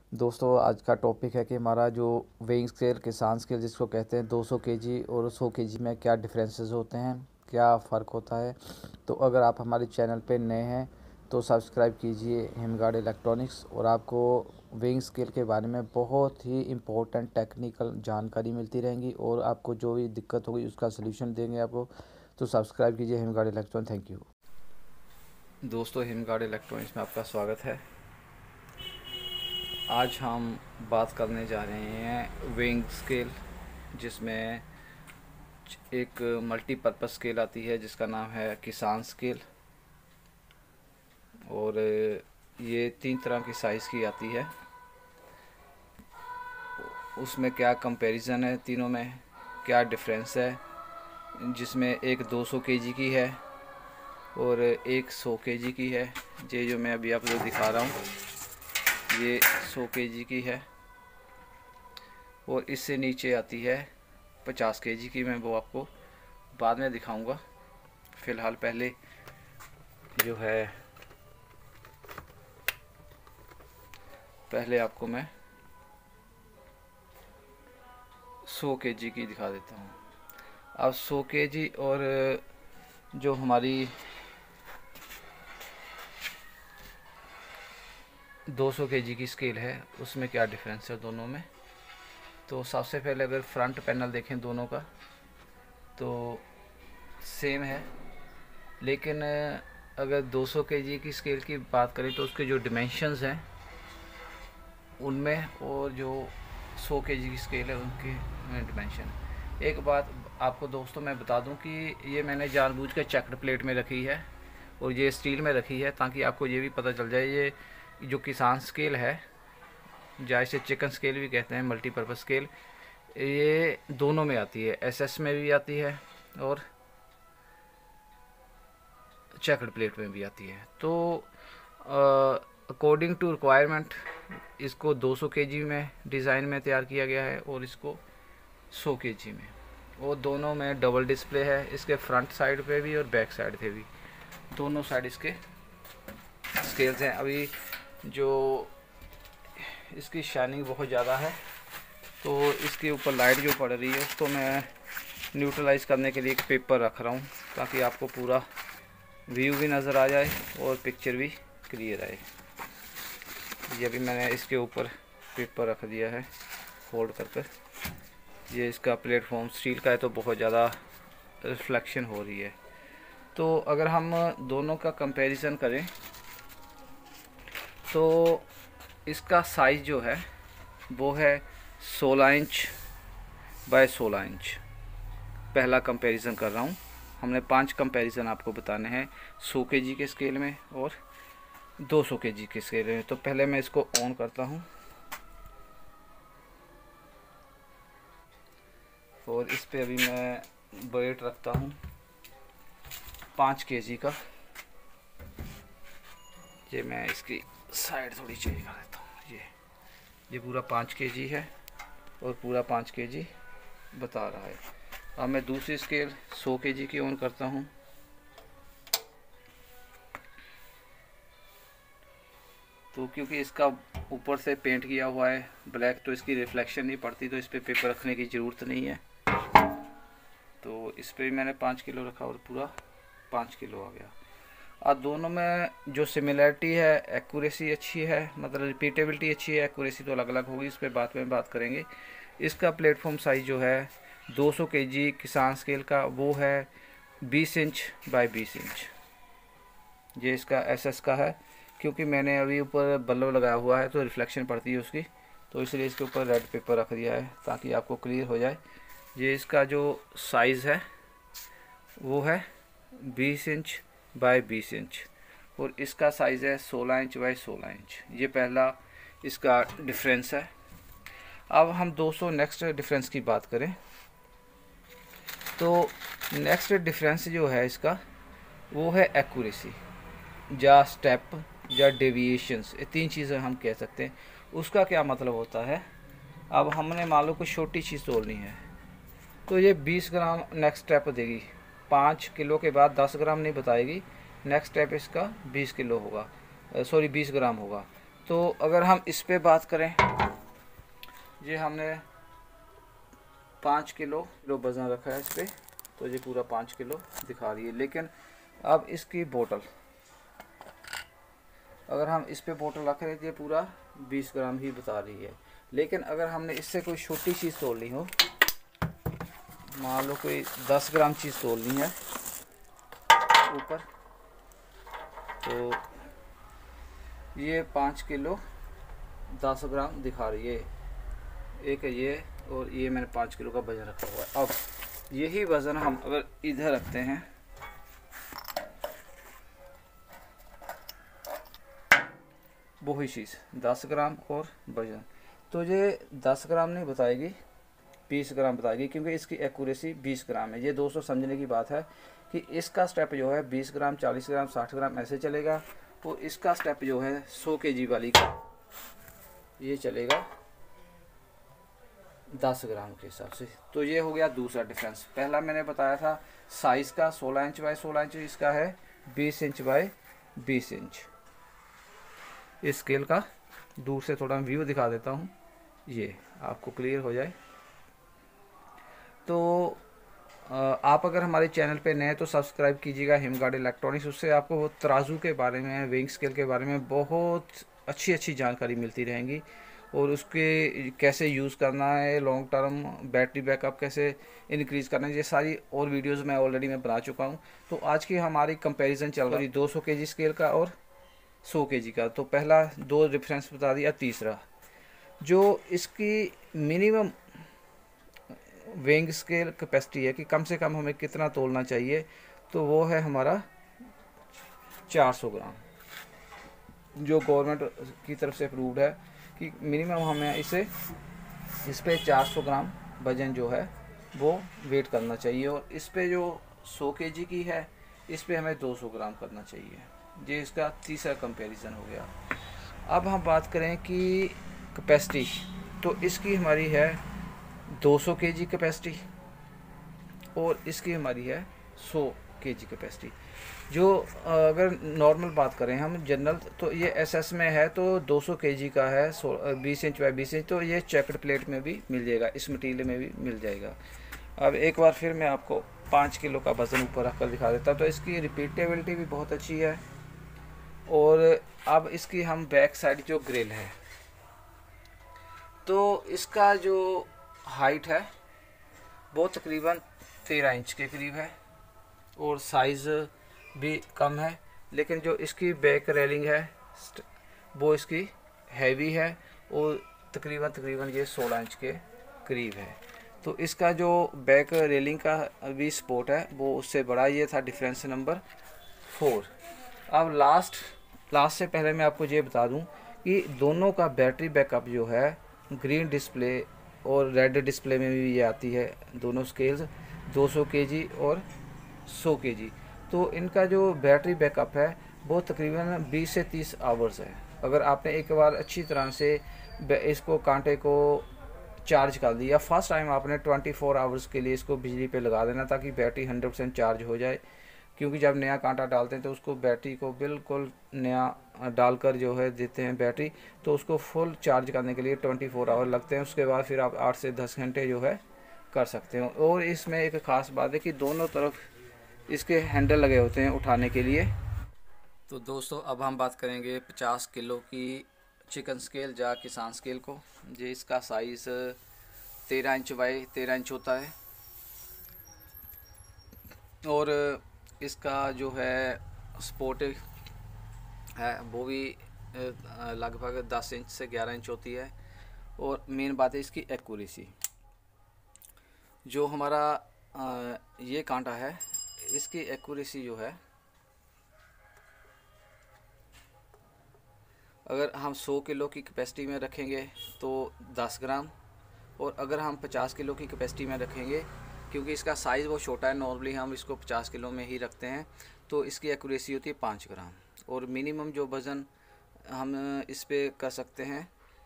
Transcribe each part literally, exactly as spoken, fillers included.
दोस्तों आज का टॉपिक है कि हमारा जो वेइंग स्केल किसान स्केल जिसको कहते हैं दो सौ केजी और सौ केजी में क्या डिफरेंसेस होते हैं, क्या फ़र्क होता है। तो अगर आप हमारे चैनल पे नए हैं तो सब्सक्राइब कीजिए हिमगार्ड इलेक्ट्रॉनिक्स, और आपको वेइंग स्केल के बारे में बहुत ही इम्पोर्टेंट टेक्निकल जानकारी मिलती रहेंगी और आपको जो भी दिक्कत होगी उसका सलूशन देंगे आपको। तो सब्सक्राइब कीजिए हिमगार्ड इलेक्ट्रॉनिक्स। Thank you. दोस्तों, हिमगार्ड इलेक्ट्रॉनिक्स में आपका स्वागत है। आज हम बात करने जा रहे हैं वेइंग स्केल, जिसमें एक मल्टीपर्पज़ स्केल आती है जिसका नाम है किसान स्केल, और ये तीन तरह की साइज़ की आती है। उसमें क्या कंपैरिजन है, तीनों में क्या डिफरेंस है, जिसमें एक दो सौ केजी की है और एक सौ केजी की है। ये जो मैं अभी आपको दिखा रहा हूँ ये सौ केजी की है, और इससे नीचे आती है पचास केजी की। मैं वो आपको बाद में दिखाऊंगा। फ़िलहाल पहले जो है पहले आपको मैं सौ केजी की दिखा देता हूँ। अब सौ केजी और जो हमारी दो सौ केजी की स्केल है उसमें क्या डिफरेंस है दोनों में। तो सबसे पहले अगर फ्रंट पैनल देखें दोनों का तो सेम है, लेकिन अगर दो सौ केजी की स्केल की बात करें तो उसके जो डिमेंशंस हैं उनमें, और जो सौ केजी की स्केल है उनके में डिमेंशन। एक बात आपको दोस्तों मैं बता दूं कि ये मैंने जानबूझ कर चेक्ड प्लेट में रखी है और ये स्टील में रखी है ताकि आपको ये भी पता चल जाए ये जो किसान स्केल है, या इसे चिकन स्केल भी कहते हैं, मल्टीपर्पज़ स्केल, ये दोनों में आती है। एसएस में भी आती है और चेकर्ड प्लेट में भी आती है। तो अकॉर्डिंग टू रिक्वायरमेंट इसको दो सौ केजी में डिज़ाइन में तैयार किया गया है और इसको सौ केजी में, और दोनों में डबल डिस्प्ले है। इसके फ्रंट साइड पे भी और बैक साइड पे भी, दोनों साइड इसके स्केल्स हैं। अभी जो इसकी शाइनिंग बहुत ज़्यादा है तो इसके ऊपर लाइट जो पड़ रही है उसको मैं न्यूट्रलाइज करने के लिए एक पेपर रख रहा हूँ ताकि आपको पूरा व्यू भी नज़र आ जाए और पिक्चर भी क्लियर आए। ये भी मैंने इसके ऊपर पेपर रख दिया है फोल्ड कर कर। ये इसका प्लेटफॉर्म स्टील का है तो बहुत ज़्यादा रिफ्लेक्शन हो रही है। तो अगर हम दोनों का कंपैरिजन करें तो इसका साइज़ जो है वो है सोलह इंच बाय सोलह इंच। पहला कंपैरिजन कर रहा हूँ। हमने पांच कंपैरिजन आपको बताने हैं सौ केजी के स्केल में और दो सौ केजी के स्केल में। तो पहले मैं इसको ऑन करता हूँ और इस पे अभी मैं वेट रखता हूँ पाँच केजी का। ये मैं इसकी साइड थोड़ी चेंज कर देता हूँ। ये ये पूरा पाँच केजी है और पूरा पाँच केजी बता रहा है। अब मैं दूसरी स्केल सौ केजी की ऑन करता हूँ। तो क्योंकि इसका ऊपर से पेंट किया हुआ है ब्लैक तो इसकी रिफ्लेक्शन नहीं पड़ती, तो इस पर पे पेपर रखने की ज़रूरत नहीं है। तो इस पर भी मैंने पाँच किलो रखा और पूरा पाँच किलो आ गया। अब दोनों में जो सिमिलरिटी है, एक्यूरेसी अच्छी है, मतलब रिपीटेबिलिटी अच्छी है। एक्यूरेसी तो अलग अलग होगी, इस पर बाद में बात करेंगे। इसका प्लेटफॉर्म साइज़ जो है दो सौ केजी किसान स्केल का वो है बीस इंच बाय बीस इंच। ये इसका एसएस का है, क्योंकि मैंने अभी ऊपर बल्ब लगाया हुआ है तो रिफ्लेक्शन पड़ती है उसकी, तो इसलिए इसके ऊपर रेड पेपर रख दिया है ताकि आपको क्लियर हो जाए। ये इसका जो साइज़ है वो है बीस इंच बाय बीस इंच और इसका साइज़ है सोलह इंच बाय सोलह इंच। ये पहला इसका डिफरेंस है। अब हम दोस्तों नेक्स्ट डिफरेंस की बात करें तो नेक्स्ट डिफरेंस जो है इसका वो है एक्यूरेसी, या स्टेप या डेविएशंस। ये तीन चीज़ें हम कह सकते हैं। उसका क्या मतलब होता है, अब हमने मान लो कोई छोटी चीज़ तोड़नी है तो ये बीस ग्राम नेक्स्ट स्टेप देगी। पाँच किलो के बाद दस ग्राम नहीं बताएगी, नेक्स्ट स्टेप इसका बीस किलो होगा, सॉरी बीस ग्राम होगा। तो अगर हम इस पे बात करें, ये हमने पाँच किलो किलो वज़न रखा है इस पर, तो ये पूरा पाँच किलो दिखा रही है। लेकिन अब इसकी बोतल, अगर हम इस पे बोतल रख रहे थे, ये पूरा बीस ग्राम ही बता रही है। लेकिन अगर हमने इससे कोई छोटी चीज़ तोड़नी हो, मान लो कोई दस ग्राम चीज़ तोड़नी है ऊपर, तो ये पाँच किलो दस ग्राम दिखा रही है। एक है ये, और ये मैंने पाँच किलो का वज़न रखा हुआ है। अब यही वज़न हम अगर इधर रखते हैं, वही चीज़ दस ग्राम और वज़न, तो ये दस ग्राम नहीं बताएगी, बीस ग्राम बताएगी, क्योंकि इसकी एक्यूरेसी बीस ग्राम है। ये दोस्तों समझने की बात है कि इसका स्टेप जो है बीस ग्राम, चालीस ग्राम, साठ ग्राम ऐसे चलेगा, और इसका स्टेप जो है सौ केजी वाली का ये चलेगा दस ग्राम के हिसाब से। तो ये हो गया दूसरा डिफरेंस। पहला मैंने बताया था साइज़ का सोलह इंच बाय सोलह इंच, इसका है बीस इंच बाय बीस इंच। इस स्केल का दूर से थोड़ा व्यू दिखा देता हूँ, ये आपको क्लियर हो जाए। तो आप अगर हमारे चैनल पे नए तो सब्सक्राइब कीजिएगा हिमगार्ड इलेक्ट्रॉनिक्स। उससे आपको तराजू के बारे में, वेइंग स्केल के बारे में बहुत अच्छी अच्छी जानकारी मिलती रहेंगी, और उसके कैसे यूज़ करना है, लॉन्ग टर्म बैटरी बैकअप कैसे इंक्रीज़ करना है, ये सारी और वीडियोस मैं ऑलरेडी मैं बना चुका हूँ। तो आज की हमारी कंपैरिजन चल रही दो सौ केजी स्केल का और सौ केजी का। तो पहला दो डिफरेंस बता दिया। तीसरा, जो इसकी मिनिमम वेइंग स्केल कैपेसिटी है कि कम से कम हमें कितना तोलना चाहिए, तो वो है हमारा चार सौ ग्राम, जो गवर्नमेंट की तरफ से अप्रूव्ड है कि मिनिमम हमें इसे इस पे चार सौ ग्राम वजन जो है वो वेट करना चाहिए, और इस पे जो सौ केजी की है इस पे हमें दो सौ ग्राम करना चाहिए। ये इसका तीसरा कंपैरिजन हो गया। अब हम बात करें कि कैपेसिटी, तो इसकी हमारी है दो सौ केजी कैपेसिटी, और इसकी हमारी है सौ केजी कैपेसिटी। जो अगर नॉर्मल बात करें हम जनरल, तो ये एसएस में है तो दो सौ केजी का है, बीस इंच बाय बीस इंच, तो ये चेकड प्लेट में भी मिल जाएगा, इस मटीरियल में भी मिल जाएगा। अब एक बार फिर मैं आपको पाँच किलो का वज़न ऊपर रख कर दिखा देता हूँ। तो इसकी रिपीटेबिलिटी भी बहुत अच्छी है। और अब इसकी हम बैक साइड जो ग्रिल है, तो इसका जो हाइट है वो तकरीबन तेरह इंच के करीब है, और साइज़ भी कम है। लेकिन जो इसकी बैक रेलिंग है वो इसकी हैवी है, और तकरीबन तकरीबन ये सोलह इंच के करीब है। तो इसका जो बैक रेलिंग का भी सपोर्ट है वो उससे बड़ा, ये था डिफरेंस नंबर फोर। अब लास्ट लास्ट से पहले मैं आपको ये बता दूं कि दोनों का बैटरी बैकअप जो है, ग्रीन डिस्प्ले और रेड डिस्प्ले में भी ये आती है, दोनों स्केल्स दो सौ केजी और सौ केजी। तो इनका जो बैटरी बैकअप है वो तकरीबन बीस से तीस आवर्स है। अगर आपने एक बार अच्छी तरह से इसको कांटे को चार्ज कर दिया, फर्स्ट टाइम आपने चौबीस आवर्स के लिए इसको बिजली पे लगा देना, ताकि बैटरी हंड्रेड परसेंट चार्ज हो जाए। क्योंकि जब नया कांटा डालते हैं तो उसको बैटरी को बिल्कुल नया डालकर जो है देते हैं बैटरी, तो उसको फुल चार्ज करने के लिए चौबीस आवर लगते हैं। उसके बाद फिर आप आठ से दस घंटे जो है कर सकते हो। और इसमें एक ख़ास बात है कि दोनों तरफ इसके हैंडल लगे होते हैं उठाने के लिए। तो दोस्तों अब हम बात करेंगे पचास किलो की चिकन स्केल या किसान स्केल को। ये इसका साइज़ तेरह इंच बाई तेरह इंच होता है, और इसका जो है सपोर्ट है वो भी लगभग दस इंच से ग्यारह इंच होती है। और मेन बात है इसकी एक्यूरेसी। जो हमारा ये कांटा है इसकी एक्यूरेसी जो है, अगर हम सौ किलो की कैपेसिटी में रखेंगे तो दस ग्राम, और अगर हम पचास किलो की कैपेसिटी में रखेंगे, क्योंकि इसका साइज़ वो छोटा है, नॉर्मली हम इसको पचास किलो में ही रखते हैं, तो इसकी एक्यूरेसी होती है पाँच ग्राम। और मिनिमम जो वज़न हम इस पे कर सकते हैं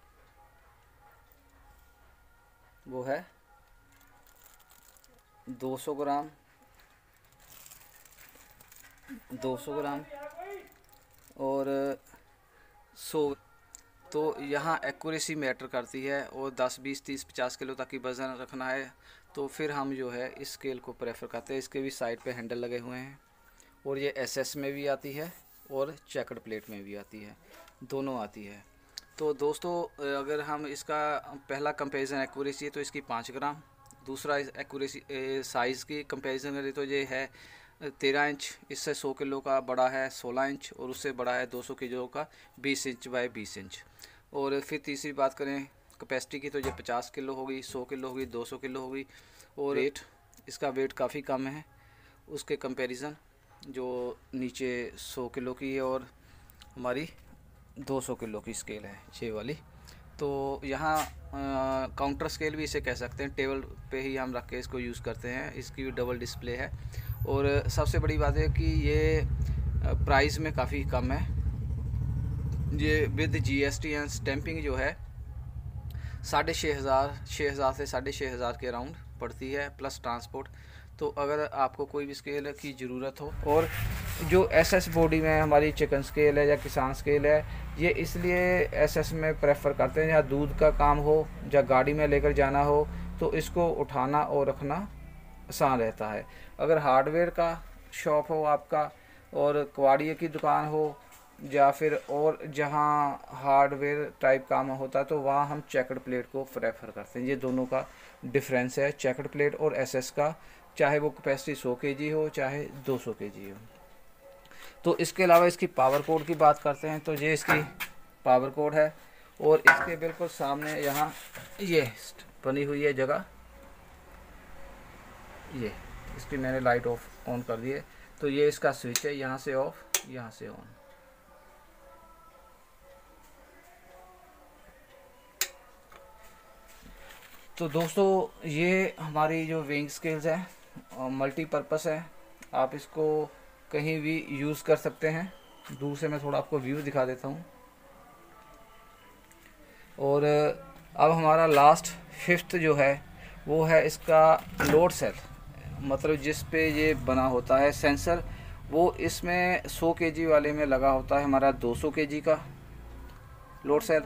वो है दो सौ ग्राम, दो सौ ग्राम और सौ तो यहाँ एक्यूरेसी मैटर करती है और दस बीस तीस पचास किलो तक की वज़न रखना है तो फिर हम जो है इस स्केल को प्रेफर करते हैं। इसके भी साइड पे हैंडल लगे हुए हैं और ये एसएस में भी आती है और चेकर्ड प्लेट में भी आती है, दोनों आती है। तो दोस्तों अगर हम इसका पहला कंपैरिजन एक्यूरेसी है तो इसकी पाँच ग्राम, दूसरा एक्यूरेसी साइज़ की कंपैरिजन करें तो ये है तेरह इंच, इससे सौ किलो का बड़ा है सोलह इंच और उससे बड़ा है दो सौ किलो का बीस इंच बाय बीस इंच। और फिर तीसरी बात करें कैपेसिटी की तो ये पचास किलो होगी, सौ किलो होगी, दो सौ किलो होगी। और वेट, इसका वेट काफ़ी कम है उसके कंपैरिजन, जो नीचे सौ किलो की है और हमारी दो सौ किलो की स्केल है ये वाली। तो यहाँ काउंटर स्केल भी इसे कह सकते हैं, टेबल पे ही हम रख के इसको यूज़ करते हैं। इसकी भी डबल डिस्प्ले है और सबसे बड़ी बात है कि ये प्राइस में काफ़ी कम है। ये विद जीएसटी एंड स्टैंपिंग जो है साढ़े छः हज़ार छः हज़ार से साढ़े छः हज़ार के अराउंड पड़ती है प्लस ट्रांसपोर्ट। तो अगर आपको कोई भी स्केल की ज़रूरत हो, और जो एसएस बॉडी में हमारी चिकन स्केल है या किसान स्केल है, ये इसलिए एसएस में प्रेफर करते हैं या दूध का काम हो या गाड़ी में लेकर जाना हो तो इसको उठाना और रखना आसान रहता है। अगर हार्डवेयर का शॉप हो आपका और कवाड़िये की दुकान हो या फिर और जहाँ हार्डवेयर टाइप काम होता है तो वहाँ हम चेकर्ड प्लेट को प्रेफर करते हैं। ये दोनों का डिफरेंस है चेकर्ड प्लेट और एसएस का, चाहे वो कैपेसिटी सौ केजी हो चाहे दो सौ केजी हो। तो इसके अलावा इसकी पावर कोड की बात करते हैं तो ये इसकी पावर कोड है और इसके बिल्कुल सामने यहाँ ये बनी हुई है जगह, ये इसकी मैंने लाइट ऑफ ऑन कर दी है। तो ये इसका स्विच है, यहाँ से ऑफ यहाँ से ऑन। तो दोस्तों ये हमारी जो वेइंग स्केल्स है मल्टीपर्पस है, आप इसको कहीं भी यूज़ कर सकते हैं। दूर से मैं थोड़ा आपको व्यू दिखा देता हूँ। और अब हमारा लास्ट फिफ्थ जो है वो है इसका लोड सेल, मतलब जिस पे ये बना होता है सेंसर, वो इसमें सौ केजी वाले में लगा होता है हमारा दो सौ केजी का लोड सेल,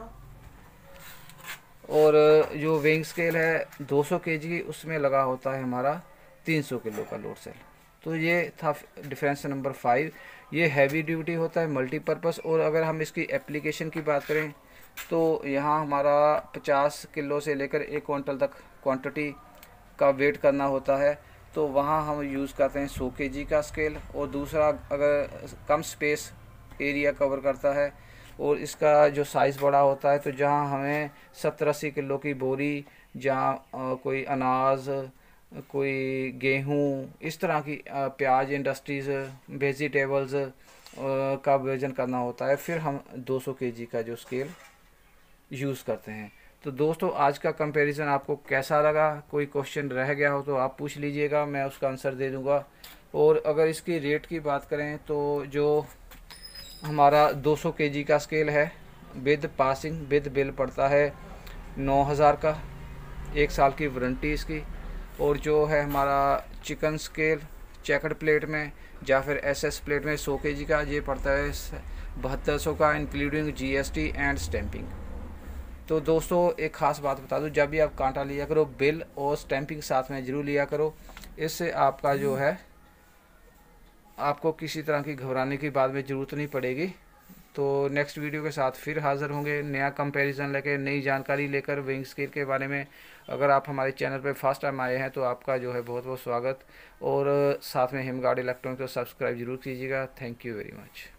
और जो वेइंग स्केल है दो सौ केजी की उसमें लगा होता है हमारा तीन सौ किलो का लोड सेल। तो ये था डिफरेंस नंबर फाइव। ये हैवी ड्यूटी होता है मल्टीपर्पस। और अगर हम इसकी एप्लीकेशन की बात करें तो यहाँ हमारा पचास किलो से लेकर एक क्विंटल तक क्वांटिटी का वेट करना होता है, तो वहाँ हम यूज़ करते हैं सौ केजी का स्केल। और दूसरा अगर कम स्पेस एरिया कवर करता है और इसका जो साइज़ बड़ा होता है, तो जहाँ हमें सत्तर अस्सी किलो की बोरी, जहाँ कोई अनाज, कोई गेहूँ, इस तरह की प्याज इंडस्ट्रीज़, वेजिटेबल्स का वजन करना होता है, फिर हम दो सौ केजी का जो स्केल यूज़ करते हैं। तो दोस्तों आज का कंपैरिजन आपको कैसा लगा? कोई क्वेश्चन रह गया हो तो आप पूछ लीजिएगा, मैं उसका आंसर दे दूँगा। और अगर इसकी रेट की बात करें तो जो हमारा दो सौ केजी का स्केल है विद पासिंग विद बिल पड़ता है नौ हज़ार का, एक साल की वारंटी इसकी। और जो है हमारा चिकन स्केल चेकर्ड प्लेट में या फिर एसएस प्लेट में सौ केजी का, ये पड़ता है बहत्तर सौ का इंक्लूडिंग जीएसटी एंड स्टैंपिंग। तो दोस्तों एक ख़ास बात बता दूं, जब भी आप कांटा लिया करो बिल और स्टैंपिंग साथ में ज़रूर लिया करो। इससे आपका जो है आपको किसी तरह की घबराने की बात में ज़रूरत नहीं पड़ेगी। तो नेक्स्ट वीडियो के साथ फिर हाज़िर होंगे, नया कंपैरिजन लेकर, नई जानकारी लेकर वेइंग स्केल के बारे में। अगर आप हमारे चैनल पर फर्स्ट टाइम आए हैं तो आपका जो है बहुत बहुत स्वागत। और साथ में हिमगार्ड इलेक्ट्रॉनिक को सब्सक्राइब जरूर कीजिएगा। Thank you very much.